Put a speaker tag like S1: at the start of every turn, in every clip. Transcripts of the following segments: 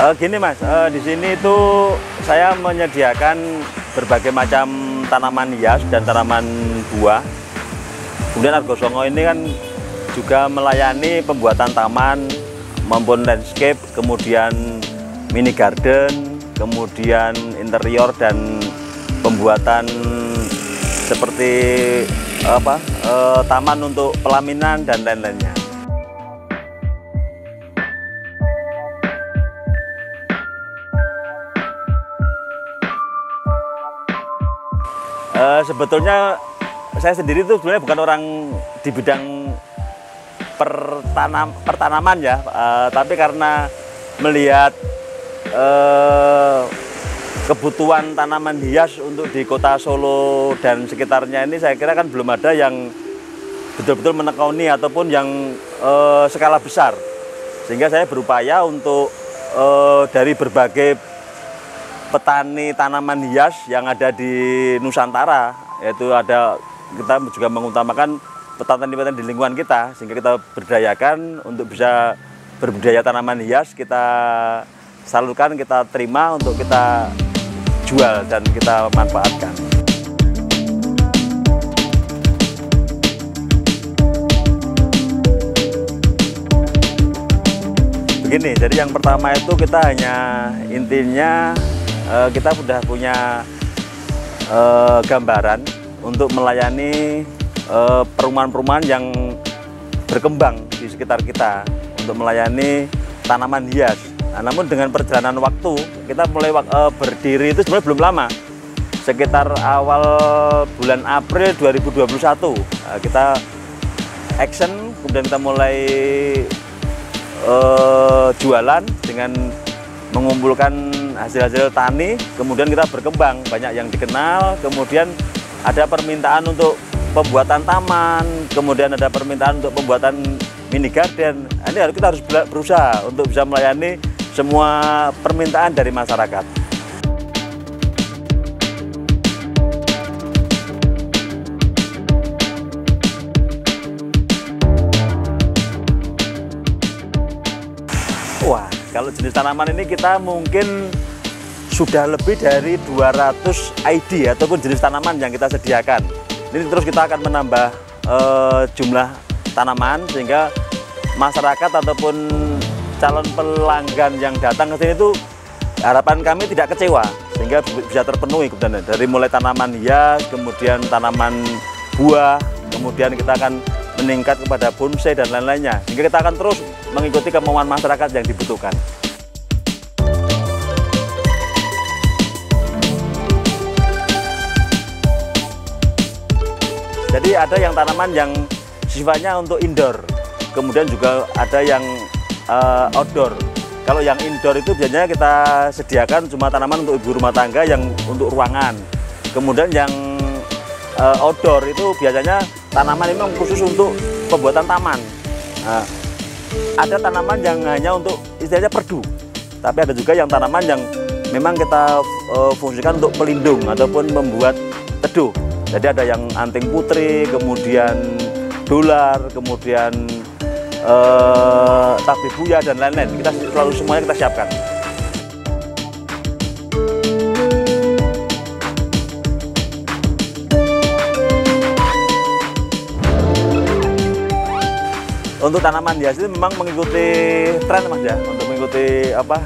S1: Gini Mas, di sini itu saya menyediakan berbagai macam tanaman hias dan tanaman buah. Kemudian Argo Songo ini kan juga melayani pembuatan taman maupun landscape, kemudian mini garden, kemudian interior dan pembuatan seperti taman untuk pelaminan dan lain-lainnya. Sebetulnya saya sendiri itu sebenarnya bukan orang di bidang pertanaman ya, tapi karena melihat kebutuhan tanaman hias untuk di kota Solo dan sekitarnya ini, saya kira kan belum ada yang betul-betul menekuni ataupun yang skala besar, sehingga saya berupaya untuk dari berbagai petani tanaman hias yang ada di Nusantara, yaitu kita juga mengutamakan petani-petani di lingkungan kita, sehingga kita berdayakan untuk bisa berbudidaya tanaman hias, kita salurkan, kita terima untuk kita jual dan kita manfaatkan. Begini, jadi yang pertama itu kita intinya kita sudah punya gambaran untuk melayani perumahan-perumahan yang berkembang di sekitar kita untuk melayani tanaman hias. Nah, namun dengan perjalanan waktu, kita mulai berdiri itu sebenarnya belum lama. Sekitar awal bulan April 2021 kita action, kemudian kita mulai jualan dengan mengumpulkan hasil-hasil tani, kemudian kita berkembang, banyak yang dikenal, kemudian ada permintaan untuk pembuatan taman, kemudian ada permintaan untuk pembuatan mini garden. Ini kita harus berusaha untuk bisa melayani semua permintaan dari masyarakat. Wah, kalau jenis tanaman ini kita mungkin sudah lebih dari 200 ID ataupun jenis tanaman yang kita sediakan. Ini terus kita akan menambah jumlah tanaman sehingga masyarakat ataupun calon pelanggan yang datang ke sini itu harapan kami tidak kecewa, sehingga bisa terpenuhi kebutuhan dari mulai tanaman hias, kemudian tanaman buah, kemudian kita akan meningkat kepada bonsai dan lain-lainnya, sehingga kita akan terus mengikuti kemauan masyarakat yang dibutuhkan. Jadi ada yang tanaman yang sifatnya untuk indoor, kemudian juga ada yang outdoor. Kalau yang indoor itu biasanya kita sediakan cuma tanaman untuk ibu rumah tangga yang untuk ruangan. Kemudian yang outdoor itu biasanya tanaman ini memang khusus untuk pembuatan taman. Nah, ada tanaman yang hanya untuk istilahnya perdu, tapi ada juga yang tanaman yang memang kita fungsikan untuk pelindung ataupun membuat teduh. Jadi ada yang anting putri, kemudian dolar, kemudian tabebuya dan lain-lain. Kita selalu semuanya kita siapkan. Untuk tanaman hias itu memang mengikuti tren Mas ya, untuk mengikuti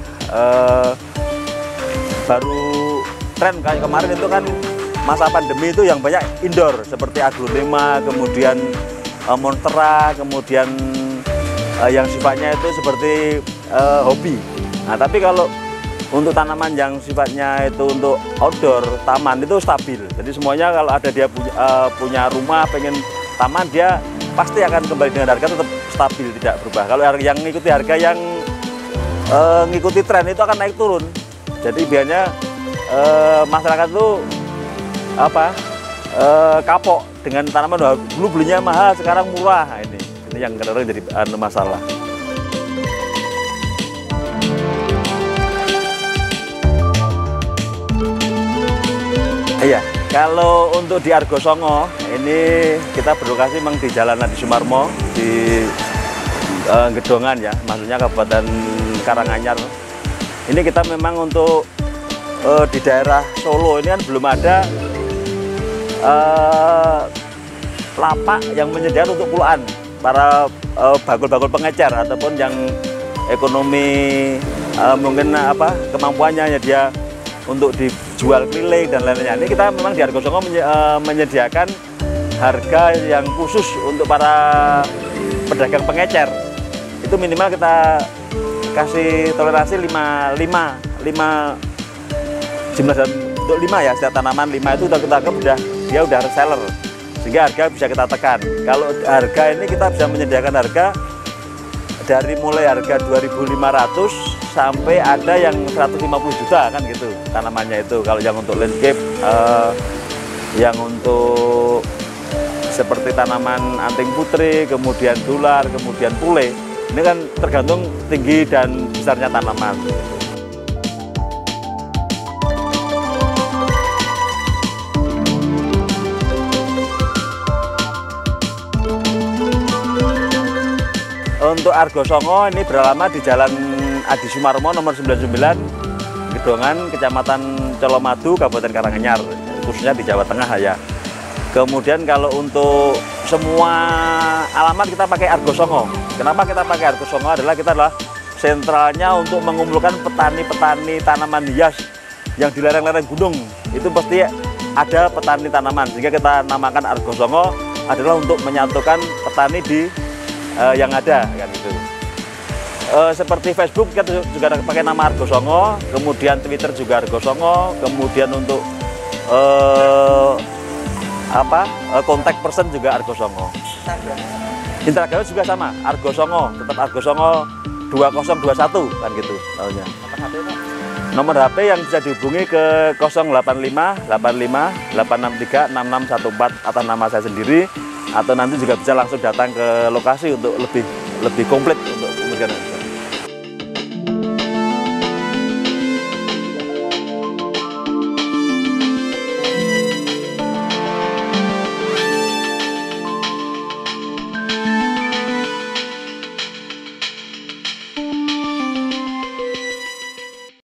S1: baru tren kayak kemarin itu kan masa pandemi itu yang banyak indoor seperti aglonema, kemudian monstera, kemudian yang sifatnya itu seperti hobi. Nah, tapi kalau untuk tanaman yang sifatnya itu untuk outdoor, taman itu stabil. Jadi semuanya kalau ada dia punya rumah, pengen taman, dia pasti akan kembali dengan harga tetap stabil, tidak berubah. Kalau yang mengikuti harga yang mengikuti tren itu akan naik turun. Jadi biasanya masyarakat itu kapok dengan tanaman dulu belinya mahal, sekarang murah. Nah, ini yang kadang-kadang jadi masalah. Iya, kalau untuk di Argo Songo ini kita berlokasi memang di Jalan Nadi Sumarmo di Gedongan ya, maksudnya Kabupaten Karanganyar. Ini kita memang untuk di daerah Solo ini kan belum ada lapak yang menyediakan untuk puluhan para bakul-bakul pengecer ataupun yang ekonomi mungkin kemampuannya dia untuk dijual keliling dan lain-lainnya. Ini kita memang di Argo Songo menyediakan harga yang khusus untuk para pedagang pengecer. Itu minimal kita kasih toleransi 5 jumlah dan untuk 5 ya, setiap tanaman 5 itu kita anggap dia udah reseller, sehingga harga bisa kita tekan. Kalau harga ini kita bisa menyediakan harga dari mulai harga 2.500 sampai ada yang 150 juta kan gitu tanamannya itu. Kalau yang untuk landscape, yang untuk seperti tanaman anting putri, kemudian dolar, kemudian pule, ini kan tergantung tinggi dan besarnya tanaman. Untuk Argo Songo ini beralamat di Jalan Adi Sumarmo nomor 99, Gedongan, Kecamatan Colomadu, Kabupaten Karanganyar, khususnya di Jawa Tengah ya. Kemudian kalau untuk semua alamat kita pakai Argo Songo. Kenapa kita pakai Argo Songo? Kita adalah sentralnya untuk mengumpulkan petani-petani tanaman hias yang di lereng-lereng gunung. Itu pasti ada petani tanaman, sehingga kita namakan Argo Songo adalah untuk menyatukan petani di yang ada kan itu. Seperti Facebook kita juga pakai nama Argo Songo, kemudian Twitter juga Argo Songo, kemudian untuk kontak person juga Argo Songo. Instagram juga sama, Argo Songo, tetap Argo Songo 2021 kan gitu tahunnya. Nomor HP yang bisa dihubungi ke 085 85 863 6614 atas nama saya sendiri, atau nanti juga bisa langsung datang ke lokasi untuk lebih komplit untuk kemudian.